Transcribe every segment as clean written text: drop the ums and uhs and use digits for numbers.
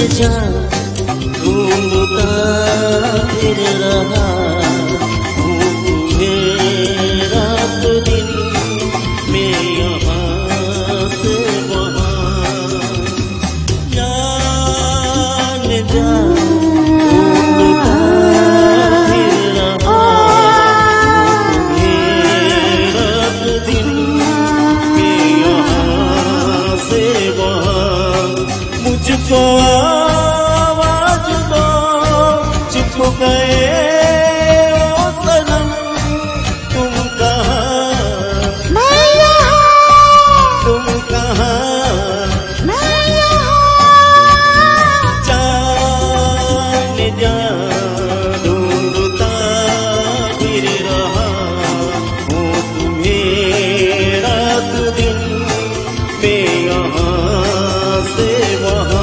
जा ढूंढता फिर रहा हूँ तुम्हें रात दिन मैं यहाँ से वहाँ जाने जा ढूंढता फिर रहा हूँ तुम्हें रात दिन मैं यहाँ से वहाँ मुझको आवाज दो चुप गए ओ सनम तुम कहाँ मैं यहाँ तुम कहाँ मैं यहाँ जाने जा ढूंढता फिर रहा हूँ तुम्हें रात दिन मैं यहाँ से वहाँ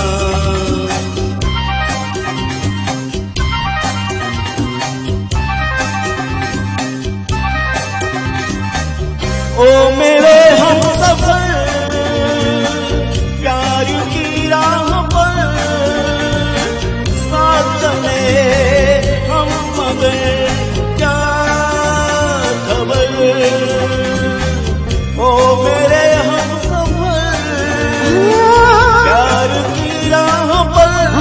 ओ मेरे हमसफर प्यार की राह पर साथ चले हम मगर क्या खबर ओ मेरे हमसफर प्यार की राह पर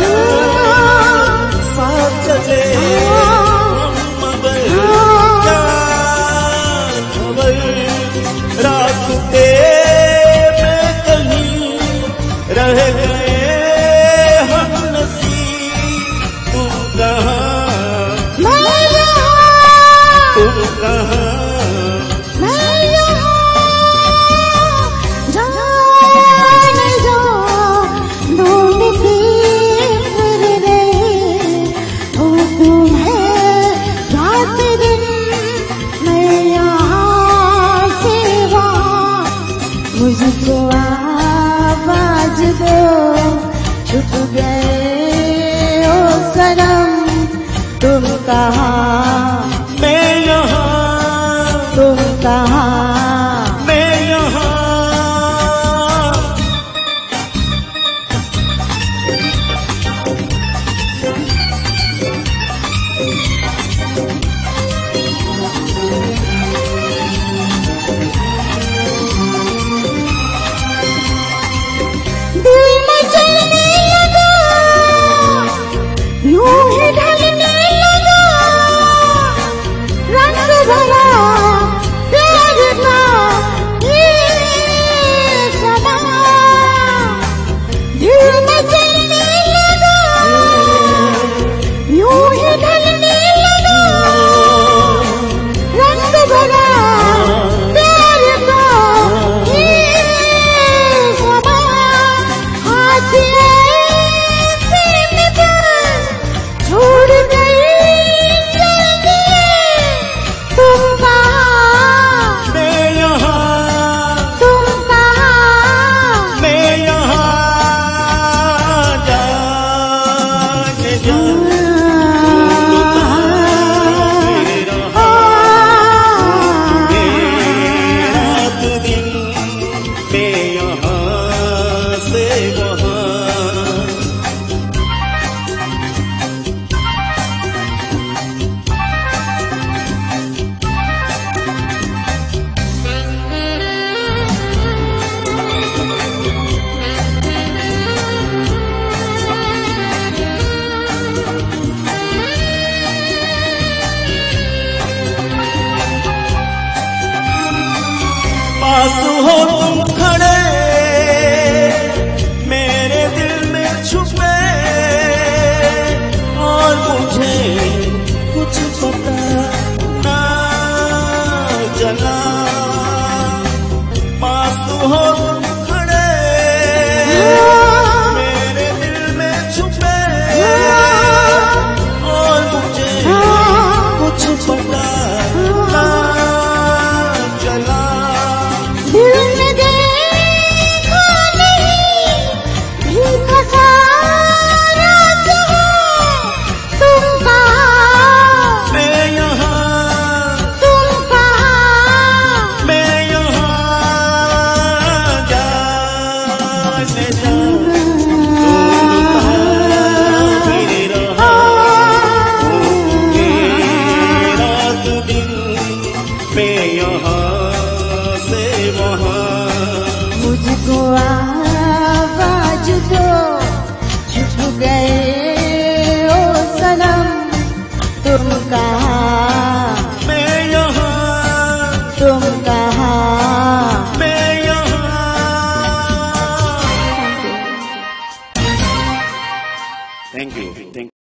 साथ चले हम मगर क्या खबर रास्ते में कहीं रह गए हम नसीब तुम कहाँ मैं यहाँ तुम कहाँ मैं यहाँ जाने जा ढूंढती फिर रही हूँ तुम्हें रात दिन मैं यहाँ से वहाँ मुझको आवाज दो छुप गए ओ सनम तुम कहाँ मैं यहाँ तुम कहाँ मैं यहाँ दिल में चलने लगा यूं ही ढलने लगा रंग भरा प्यार का ये समा दिल में चलने लगा यूं ही ढलने लगा रंग भरा प्यार का ये समा हाथ ऐसे में बस छोड़ गई चल दिए तुम कहाँ मैं यहाँ तुम कहाँ मैं यहाँ जाने जा रात दिन मैं यहाँ से वहाँ पास हो तुम खड़े मेरे दिल में छुपे और मुझे कुछ पता ना चला पास हो तुम खड़े मेरे दिल में छुपे और मुझे कुछ पता ना चला दिल में देखा नहीं भीखा सारा जहां तुम कहाँ मैं यहाँ तुम कहाँ मैं यहाँ जाने जा ढूंढता थैंक यू।